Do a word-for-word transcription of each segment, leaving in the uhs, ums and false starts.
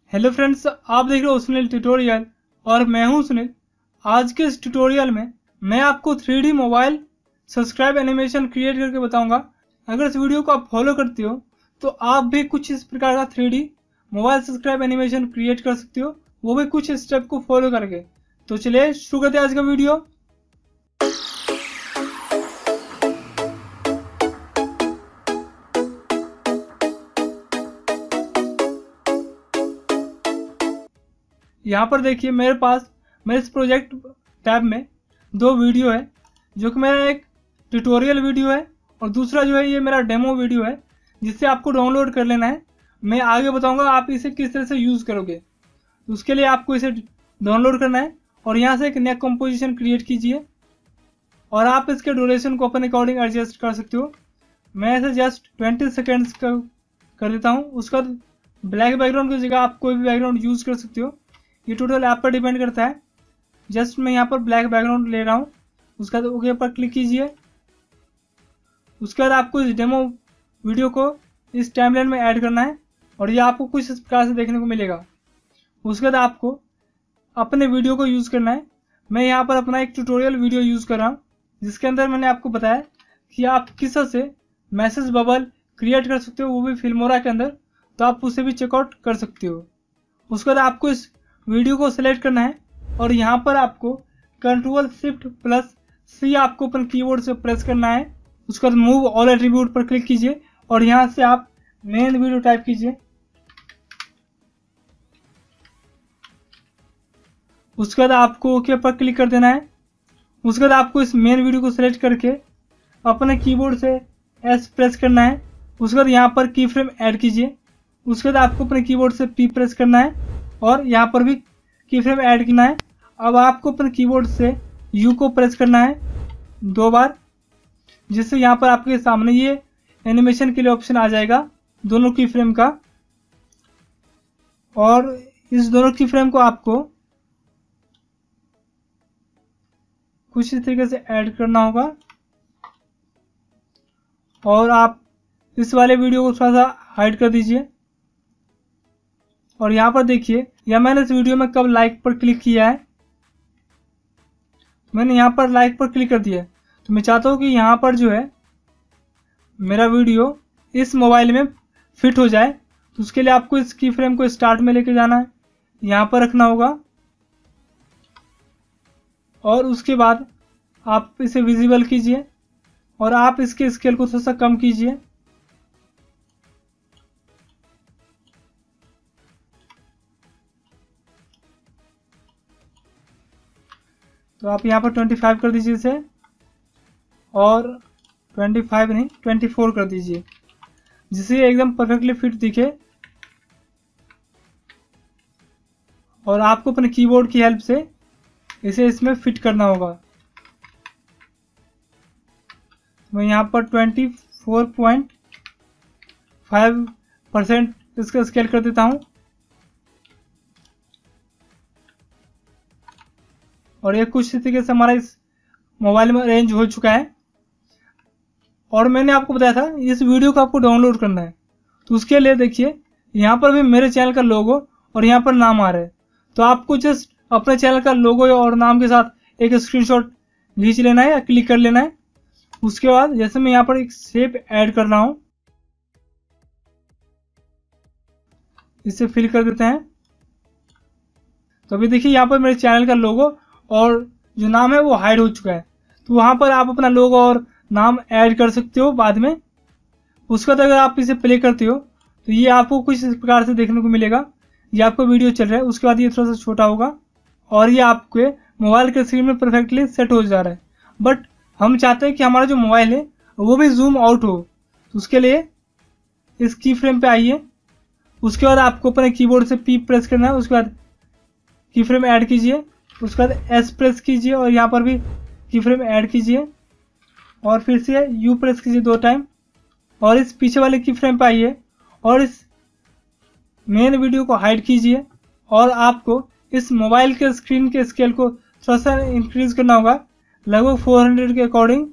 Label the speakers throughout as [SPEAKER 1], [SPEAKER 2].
[SPEAKER 1] Hello friends, आप देख रहे हो सुनील ट्यूटोरियल और मैं हूं सुनील। आज के इस ट्यूटोरियल में मैं आपको three D mobile subscribe animation create करके बताऊंगा। अगर इस वीडियो को आप फॉलो करते हो तो आप भी कुछ इस प्रकार का three D mobile subscribe animation create कर सकते हो, वो भी कुछ स्टेप को फॉलो करके। तो चलिए शुरू करते हैं आज का वीडियो। यहाँ पर देखिए मेरे पास मेरे इस प्रोजेक्ट टैब में दो वीडियो है, जो कि मेरा एक ट्यूटोरियल वीडियो है और दूसरा जो है ये मेरा डेमो वीडियो है, जिससे आपको डाउनलोड कर लेना है। मैं आगे बताऊंगा आप इसे किस तरह से यूज़ करोगे। तो उसके लिए आपको इसे डाउनलोड करना है और यहाँ से एक नया कंपोजिशन क्रिएट कीजिए और आप इसके ड्यूरेशन को अपने अकॉर्डिंग एडजस्ट कर सकते हो। मैं इसे जस्ट ट्वेंटी सेकेंड्स का कर देता हूँ। उसका ब्लैक बैकग्राउंड की जगह आप कोई भी बैकग्राउंड यूज़ कर सकते हो, ये टोटल ऐप पर डिपेंड करता है। जस्ट मैं यहाँ पर ब्लैक बैकग्राउंड ले रहा हूँ। उसके बाद ओके पर क्लिक कीजिए। उसके बाद आपको इस डेमो वीडियो को इस टाइमलाइन में ऐड करना है और ये आपको कुछ इस प्रकार से देखने को मिलेगा। उसके बाद आपको अपने वीडियो को यूज़ करना है। मैं यहाँ पर अपना एक ट्यूटोरियल वीडियो यूज़ कर रहा हूँ, जिसके अंदर मैंने आपको बताया कि आप किस से मैसेज बबल क्रिएट कर सकते हो, वो भी फिल्मोरा के अंदर। तो आप उसे भी चेकआउट कर सकते हो। उसके बाद आपको इस वीडियो को सिलेक्ट करना है और यहाँ पर आपको कंट्रोल शिफ्ट प्लस सी आपको अपन कीबोर्ड से प्रेस करना है। उसके बाद मूव ऑल एट्रीब्यूट पर क्लिक कीजिए और यहाँ से आप मेन वीडियो टाइप कीजिए। उसके बाद आपको ओके पर क्लिक कर देना है। उसके बाद आपको इस मेन वीडियो को सिलेक्ट करके अपने कीबोर्ड से एस प्रेस करना है। उसके बाद यहाँ पर की फ्रेम ऐड कीजिए। उसके बाद आपको अपने कीबोर्ड से पी प्रेस करना है और यहाँ पर भी की फ्रेम ऐड करना है। अब आपको अपने कीबोर्ड से यू को प्रेस करना है दो बार, जिससे यहाँ पर आपके सामने ये एनिमेशन के लिए ऑप्शन आ जाएगा दोनों की फ्रेम का। और इस दोनों की फ्रेम को आपको कुछ इस तरीके से ऐड करना होगा और आप इस वाले वीडियो को थोड़ा सा हाइड कर दीजिए। और यहाँ पर देखिए, या मैंने इस वीडियो में कब लाइक पर क्लिक किया है, मैंने यहाँ पर लाइक पर क्लिक कर दिया है। तो मैं चाहता हूँ कि यहाँ पर जो है मेरा वीडियो इस मोबाइल में फिट हो जाए। तो उसके लिए आपको इस की फ्रेम को स्टार्ट में लेके जाना है, यहाँ पर रखना होगा और उसके बाद आप इसे विजिबल कीजिए और आप इसके स्केल को थोड़ा सा कम कीजिए। तो आप यहाँ पर पच्चीस कर दीजिए इसे, और पच्चीस नहीं चौबीस कर दीजिए, जिससे एकदम परफेक्टली फिट दिखे। और आपको अपने कीबोर्ड की हेल्प से इसे इसमें फिट करना होगा। मैं यहाँ पर चौबीस पॉइंट फाइव परसेंट इसका स्केल कर देता हूँ और ये कुछ तरीके से हमारा इस मोबाइल में अरेंज हो चुका है। और मैंने आपको बताया था इस वीडियो को आपको डाउनलोड करना है। तो उसके लिए देखिए यहाँ पर भी मेरे चैनल का लोगो और यहाँ पर नाम आ रहा है। तो आपको जस्ट अपने चैनल का लोगो और नाम के साथ एक स्क्रीनशॉट खींच लेना है या क्लिक कर लेना है। उसके बाद जैसे मैं यहाँ पर एक शेप ऐड कर रहा हूँ, इसे फिल कर देते हैं। तो अभी देखिए यहाँ पर मेरे चैनल का लोगो और जो नाम है वो हाइड हो चुका है। तो वहाँ पर आप अपना लोगो और नाम ऐड कर सकते हो बाद में। उसके बाद अगर आप इसे प्ले करते हो तो ये आपको कुछ इस प्रकार से देखने को मिलेगा। ये आपको वीडियो चल रहा है, उसके बाद ये थोड़ा सा छोटा होगा और ये आपके मोबाइल के स्क्रीन में परफेक्टली सेट हो जा रहा है। बट हम चाहते हैं कि हमारा जो मोबाइल है वो भी जूम आउट हो। तो उसके लिए इस की फ्रेम पे आइए। उसके बाद आपको अपने कीबोर्ड से पी प्रेस करना है। उसके बाद की फ्रेम ऐड कीजिए। उसके बाद एस प्रेस कीजिए और यहाँ पर भी की फ्रेम ऐड कीजिए और फिर से यू प्रेस कीजिए दो टाइम और इस पीछे वाले की फ्रेम पे आइए और इस मेन वीडियो को हाइड कीजिए। और आपको इस मोबाइल के स्क्रीन के स्केल को थोड़ा सा इंक्रीज करना होगा, लगभग चार सौ के अकॉर्डिंग।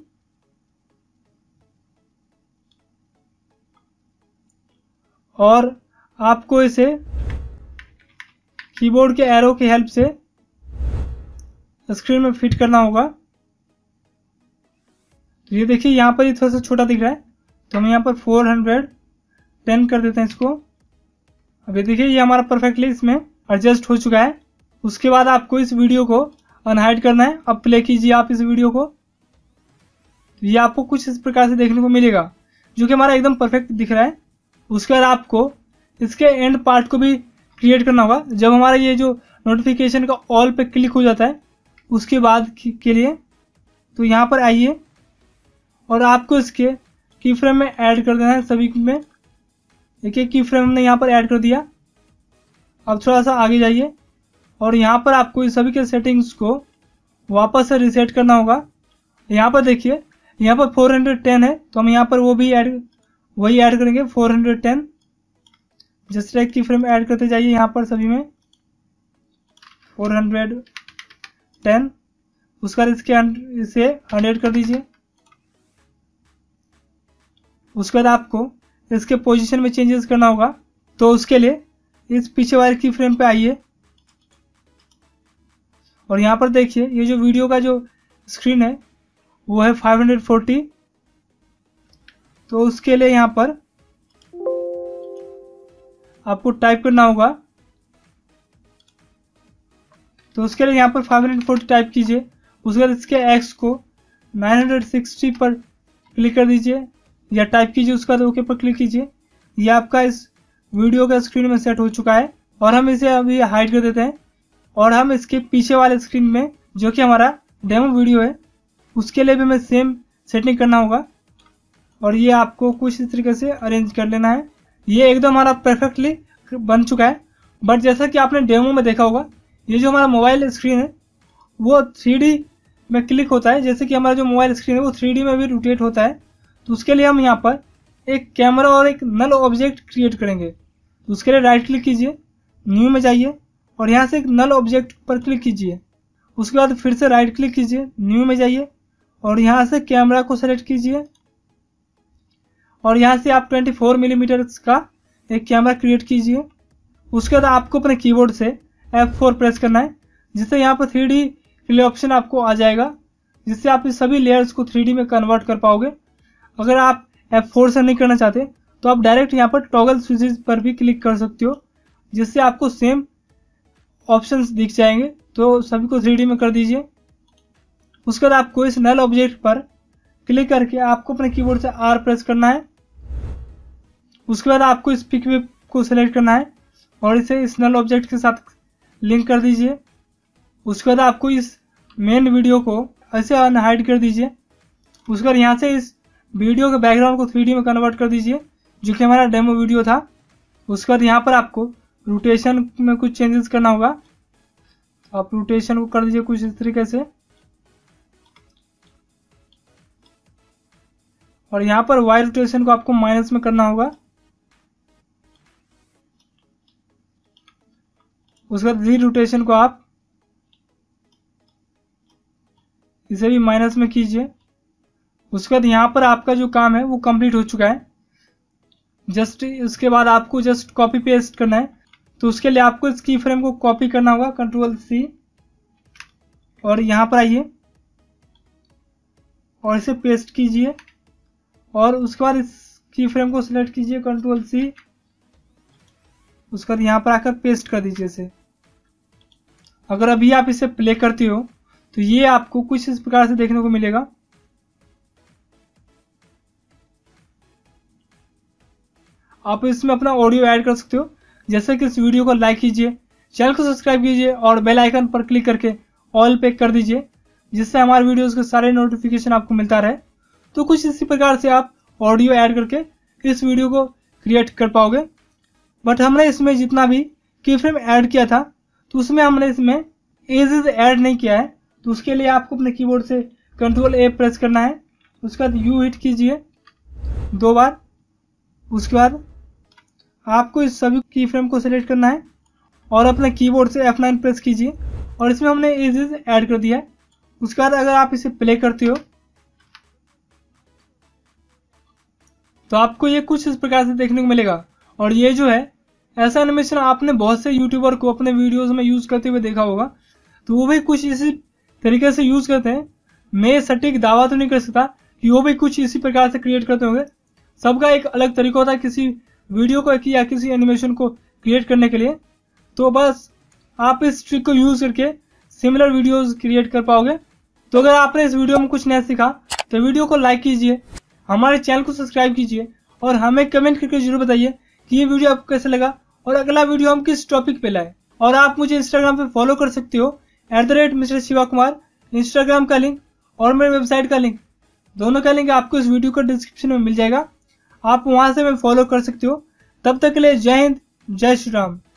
[SPEAKER 1] और आपको इसे कीबोर्ड के एरो की हेल्प से स्क्रीन में फिट करना होगा। तो ये देखिए यहाँ पर ये थोड़ा सा छोटा दिख रहा है, तो हम यहाँ पर फोर हंड्रेड टेन कर देते हैं इसको। अब ये देखिए ये हमारा परफेक्टली इसमें एडजस्ट हो चुका है। उसके बाद आपको इस वीडियो को अनहाइड करना है। अब प्ले कीजिए आप इस वीडियो को, तो ये आपको कुछ इस प्रकार से देखने को मिलेगा, जो कि हमारा एकदम परफेक्ट दिख रहा है। उसके बाद आपको इसके एंड पार्ट को भी क्रिएट करना होगा। जब हमारा ये जो नोटिफिकेशन का ऑल पे क्लिक हो जाता है उसके बाद के लिए, तो यहाँ पर आइए और आपको इसके की फ्रेम में ऐड कर देना है। सभी में एक एक की फ्रेम हमने यहाँ पर ऐड कर दिया। अब थोड़ा सा आगे जाइए और यहाँ पर आपको इस सभी के सेटिंग्स को वापस से रीसेट करना होगा। यहाँ पर देखिए यहाँ पर फोर हंड्रेड टेन है, तो हम यहाँ पर वो भी ऐड वही ऐड करेंगे फोर हंड्रेड टेन। जस्ट एक की फ्रेम ऐड करते जाइए यहाँ पर सभी में फोर हंड्रेड टेन। उसके बाद इसके इसे हंड्रेड कर दीजिए। उसके बाद आपको इसके पोजीशन में चेंजेस करना होगा, तो उसके लिए इस पीछे वाले की फ्रेम पे आइए और यहाँ पर देखिए ये जो वीडियो का जो स्क्रीन है वो है फाइव हंड्रेड फोर्टी। तो उसके लिए यहाँ पर आपको टाइप करना होगा। तो उसके लिए यहाँ पर फाइव हंड्रेड फोर्टी टाइप कीजिए। उसके बाद इसके एक्स को नाइन हंड्रेड सिक्सटी पर क्लिक कर दीजिए या टाइप कीजिए। उसके बाद ओके पर क्लिक कीजिए। ये आपका इस वीडियो का स्क्रीन में सेट हो चुका है और हम इसे अभी हाइड कर देते हैं। और हम इसके पीछे वाले स्क्रीन में जो कि हमारा डेमो वीडियो है उसके लिए भी हमें सेम सेटिंग करना होगा और ये आपको कुछ इस तरीके से अरेंज कर लेना है। ये एकदम हमारा परफेक्टली बन चुका है। बट जैसा कि आपने डेमो में देखा होगा, ये जो हमारा मोबाइल स्क्रीन है वो थ्री डी में क्लिक होता है। जैसे कि हमारा जो मोबाइल स्क्रीन है वो थ्री डी में भी रोटेट होता है। तो उसके लिए हम यहाँ पर एक कैमरा और एक नल ऑब्जेक्ट क्रिएट करेंगे। तो उसके लिए राइट क्लिक कीजिए, न्यू में जाइए और यहाँ से एक नल ऑब्जेक्ट पर क्लिक कीजिए। उसके बाद फिर से राइट क्लिक कीजिए, न्यू में जाइए और यहाँ से कैमरा को सेलेक्ट कीजिए और यहाँ से आप ट्वेंटी फोर मिलीमीटर का एक कैमरा क्रिएट कीजिए। उसके बाद आपको अपने कीबोर्ड से एफ फोर प्रेस करना है, जिससे यहाँ पर थ्री डी प्ले ऑप्शन आपको आ जाएगा, जिससे आप इस सभी लेयर्स को थ्री डी में कन्वर्ट कर पाओगे। अगर आप एफ फोर से नहीं करना चाहते तो आप डायरेक्ट यहाँ पर टॉगल स्विचेस पर भी क्लिक कर सकते हो, जिससे आपको सेम ऑप्शंस दिख जाएंगे। तो सभी को थ्री डी में कर दीजिए। उसके बाद आपको इस नल ऑब्जेक्ट पर क्लिक करके आपको अपने कीबोर्ड से आर प्रेस करना है। उसके बाद आपको इस पिक वेब को सिलेक्ट करना है और इसे इस नल ऑब्जेक्ट के साथ लिंक कर दीजिए। उसके बाद आपको इस मेन वीडियो को ऐसे अनहाइड कर दीजिए। उसके बाद यहाँ से इस वीडियो के बैकग्राउंड को थ्री डी में कन्वर्ट कर दीजिए, जो कि हमारा डेमो वीडियो था। उसके बाद यहाँ पर आपको रोटेशन में कुछ चेंजेस करना होगा। आप रोटेशन को कर दीजिए कुछ इस तरीके से और यहाँ पर वाई रोटेशन को आपको माइनस में करना होगा। उसके बाद जी रोटेशन को आप इसे भी माइनस में कीजिए। उसके बाद यहाँ पर आपका जो काम है वो कंप्लीट हो चुका है। जस्ट उसके बाद आपको जस्ट कॉपी पेस्ट करना है। तो उसके लिए आपको इस की फ्रेम को कॉपी करना होगा, कंट्रोल सी, और यहाँ पर आइए और इसे पेस्ट कीजिए और उसके बाद इस की फ्रेम को सिलेक्ट कीजिए, कंट्रोल सी। उसके बाद यहाँ पर आकर पेस्ट कर दीजिए इसे। अगर अभी आप इसे प्ले करते हो तो ये आपको कुछ इस प्रकार से देखने को मिलेगा। आप इसमें अपना ऑडियो ऐड कर सकते हो। जैसे कि इस वीडियो को लाइक कीजिए, चैनल को सब्सक्राइब कीजिए और बेल आइकन पर क्लिक करके ऑल पे कर दीजिए, जिससे हमारे वीडियोस के सारे नोटिफिकेशन आपको मिलता रहे। तो कुछ इसी प्रकार से आप ऑडियो ऐड करके इस वीडियो को क्रिएट कर पाओगे। बट हमने इसमें जितना भी की फ्रेम ऐड किया था तो उसमें हमने इसमें एजेस ऐड नहीं किया है। तो उसके लिए आपको अपने कीबोर्ड से कंट्रोल ए प्रेस करना है। उसके बाद यू हिट कीजिए दो बार। उसके बाद आपको इस सभी की फ्रेम को सिलेक्ट करना है और अपने कीबोर्ड से एफ नाइन प्रेस कीजिए और इसमें हमने एजेस ऐड कर दिया है। उसके बाद अगर आप इसे प्ले करते हो तो आपको ये कुछ इस प्रकार से देखने को मिलेगा। और ये जो है ऐसा एनिमेशन आपने बहुत से यूट्यूबर को अपने वीडियोस में यूज करते हुए देखा होगा, तो वो भी कुछ इसी तरीके से यूज करते हैं। मैं सटीक दावा तो नहीं कर सकता कि वो भी कुछ इसी प्रकार से क्रिएट करते होंगे। सबका एक अलग तरीका होता है किसी वीडियो को या किसी एनिमेशन को क्रिएट करने के लिए। तो बस आप इस ट्रिक को यूज करके सिमिलर वीडियोस क्रिएट कर पाओगे। तो अगर आपने इस वीडियो में कुछ नया सीखा तो वीडियो को लाइक कीजिए, हमारे चैनल को सब्सक्राइब कीजिए और हमें कमेंट करके जरूर बताइए कि ये वीडियो आपको कैसे लगा और अगला वीडियो हम किस टॉपिक पे लाए। और आप मुझे इंस्टाग्राम पे फॉलो कर सकते हो at the rate Mister Shiva Kumar. Instagram का लिंक और मेरे वेबसाइट का लिंक, दोनों का लिंक आपको इस वीडियो को डिस्क्रिप्शन में मिल जाएगा। आप वहां से मैं फॉलो कर सकते हो। तब तक के लिए जय हिंद, जय श्री राम।